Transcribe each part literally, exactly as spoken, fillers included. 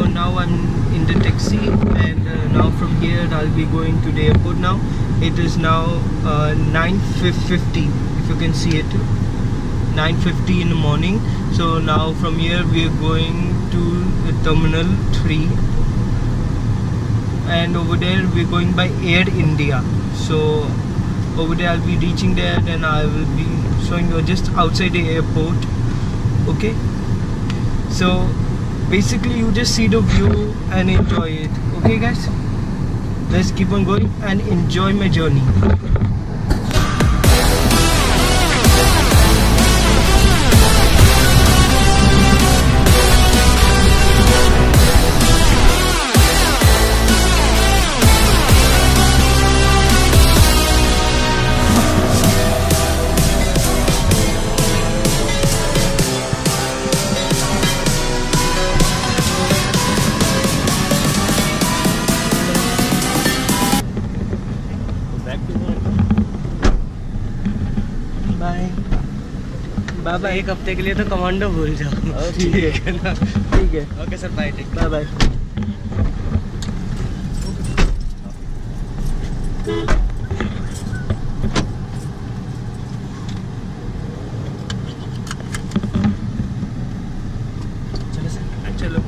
now I'm in the taxi, and uh, now from here I'll be going to the airport now. It is now uh, nine fifty, if you can see it, nine fifty in the morning. So now from here we are going to Terminal three, and over there we're going by Air India. So over there I'll be reaching there, and I will be showing you just outside the airport. Okay, so basically you just see the view and enjoy it. Okay guys, let's keep on going and enjoy my journey. बाबा एक हफ्ते के लिए तो commando भूल जाओ। ठीक है ना, ठीक है, okay sir, bye, take bye bye. चलो सर, चलो।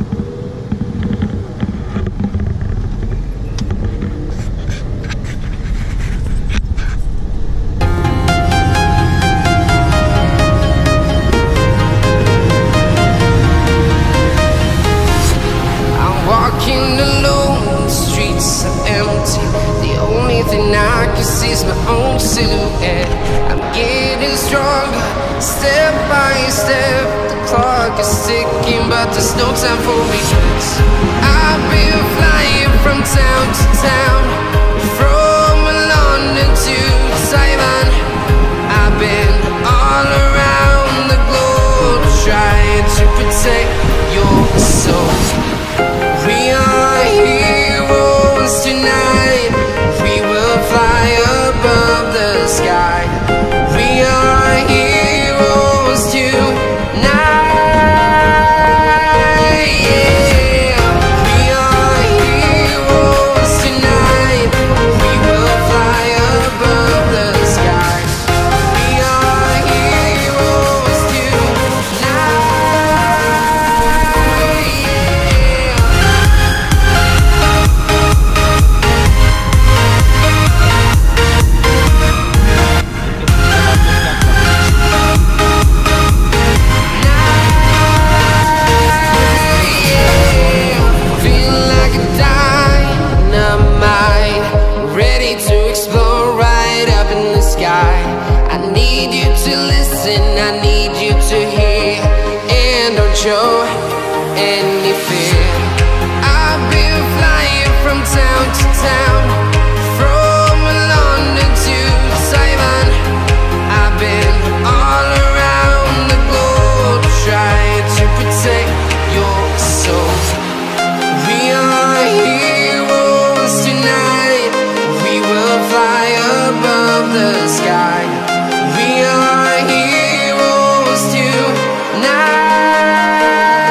Silhouette, I'm getting stronger, step by step. The clock is ticking, but there's no time for regrets. I've been flying from town to town, from London to Taiwan. I've been all around the globe, trying to protect your soul. We are heroes tonight. We will fly above the sky. We are heroes tonight. Yeah, we are heroes tonight. We will fly above the sky. We are heroes tonight. I need you to hear, and don't show any fear. I've been flying from town to town, from London to Taiwan. I've been all around the globe, trying to protect your soul. We are heroes tonight. We will fly above the sky. We are heroes tonight.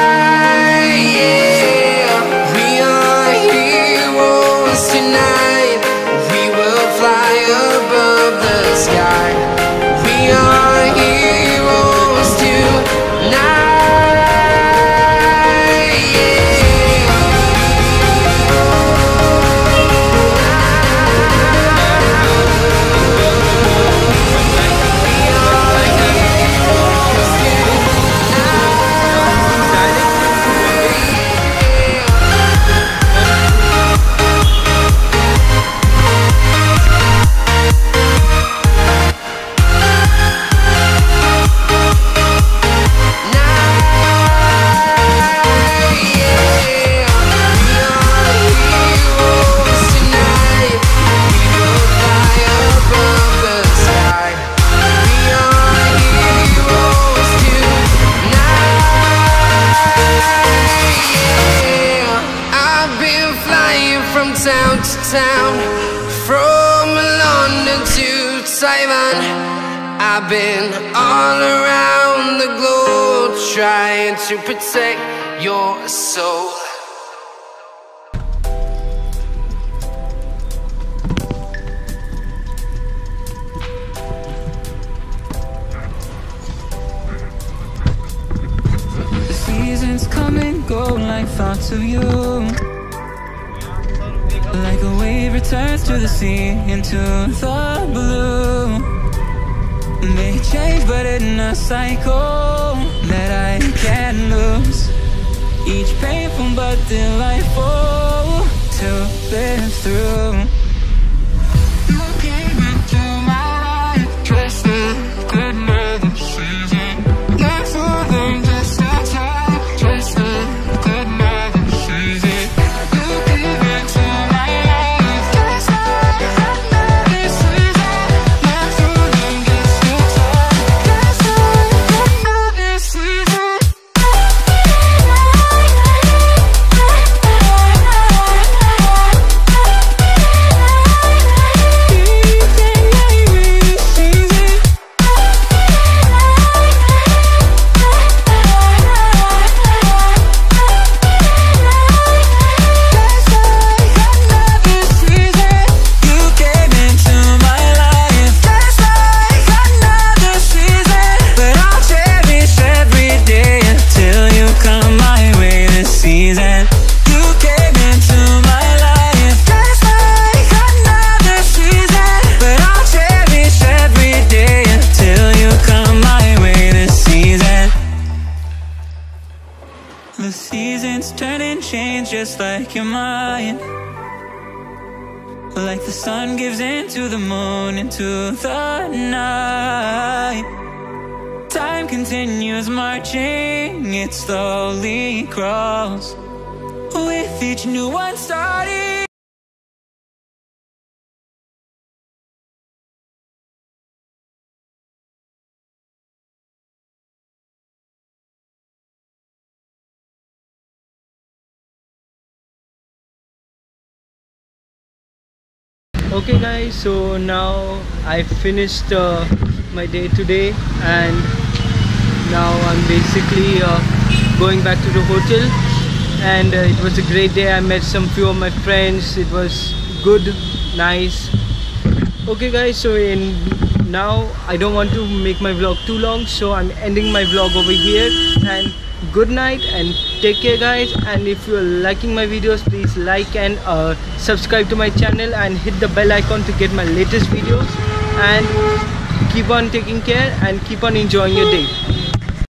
Yeah, we are heroes tonight. We will fly above the sky. We are heroes tonight. Town to town, from London to Taiwan. I've been all around the globe, trying to protect your soul. thoughts of you. Like a wave returns to the sea, into the blue. May change but in a cycle that I can't lose. Each painful but delightful to live through. You came into my life, just a good another season. Not for them, just a time, just a good another season. You came into my life, just a good another season. Not for them, just a time, just a good another season. The seasons turn and change just like your mind. Like the sun gives into the moon, into the night. Time continues marching, it slowly crawls, with each new one starting. Okay guys, so now I finished uh, my day today, and now I'm basically uh, going back to the hotel. And uh, it was a great day. I met some few of my friends. It was good, nice. Okay guys, so in now I don't want to make my vlog too long, so I'm ending my vlog over here. And good night and take care guys. And if you're liking my videos, please like and uh, subscribe to my channel and hit the bell icon to get my latest videos. And keep on taking care and keep on enjoying your day.